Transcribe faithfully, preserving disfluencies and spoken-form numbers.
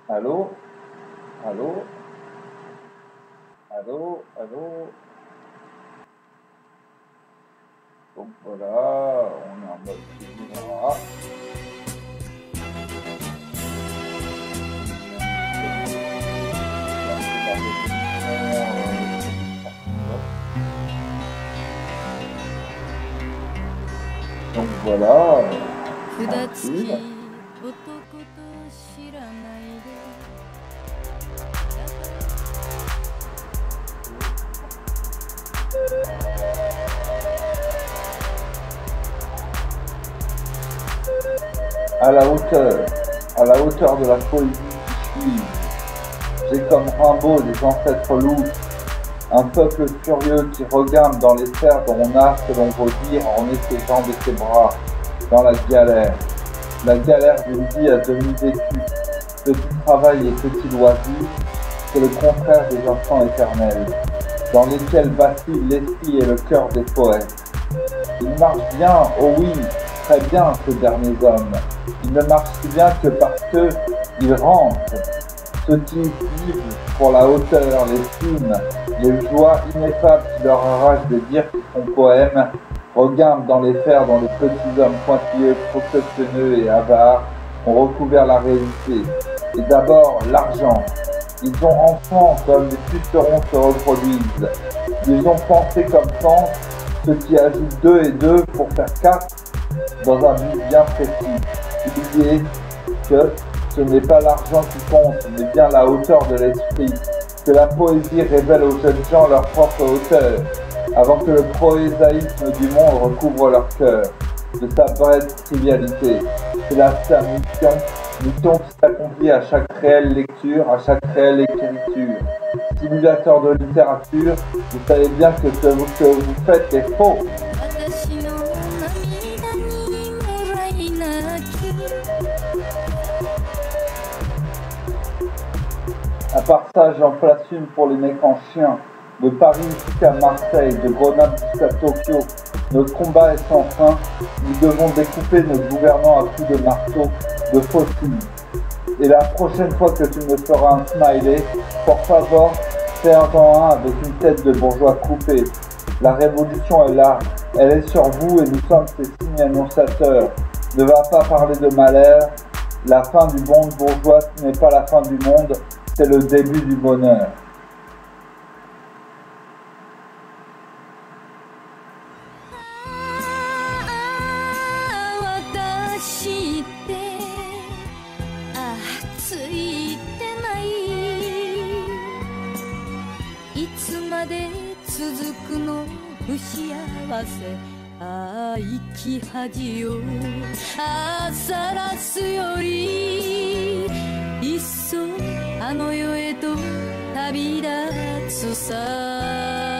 Allô? Allô? Allô? Allô? Donc voilà, on est en mode cinéma. Donc voilà, tranquille. À la hauteur, à la hauteur de la poésie qui suit. J'ai comme Rimbaud des ancêtres loups, un peuple furieux qui regarde dans les terres dont on a, selon vos dires, orné ses jambes et ses bras, dans la galère. La galère d'une vie à demi vécue, petit travail et petit loisir, c'est le contraire des instants éternels, dans lesquels vacillent l'esprit et le cœur des poètes. Ils marchent bien, oh oui, très bien, ces derniers hommes. Ils ne marchent si bien que parce qu'ils rentrent. Ceux qui vivent pour la hauteur, les cimes, les joies ineffables qui leur arrachent de dire qu'ils font poèmes, regardent dans les fers dont les petits hommes pointilleux, processionneux et avares ont recouvert la réalité. Et d'abord, l'argent. Ils ont enfants comme les pucerons se reproduisent. Ils ont pensé comme pensent ceux qui ajoutent deux et deux pour faire quatre dans un but bien précis. Oubliez que ce n'est pas l'argent qui compte, mais bien la hauteur de l'esprit, que la poésie révèle aux jeunes gens leur propre hauteur, avant que le proséisme du monde recouvre leur cœur de sa brève trivialité. C'est là sa mission, mission qui s'accomplit à chaque réelle lecture, à chaque réelle écriture. Simulateur de littérature, vous savez bien que ce que vous faites est faux. À part ça, j'en place une pour les mecs en chien. De Paris jusqu'à Marseille, de Grenoble jusqu'à Tokyo, notre combat est sans fin. Nous devons découper nos gouvernants à coups de marteau, de fossiles. Et la prochaine fois que tu me feras un smiley, por favor, fais un temps un avec une tête de bourgeois coupée. La révolution est là, elle est sur vous et nous sommes ses signes annonciateurs. Ne va pas parler de malheur. La fin du monde bourgeois n'est pas la fin du monde. C'est le début du bonheur. 「あの世へと旅立つさ」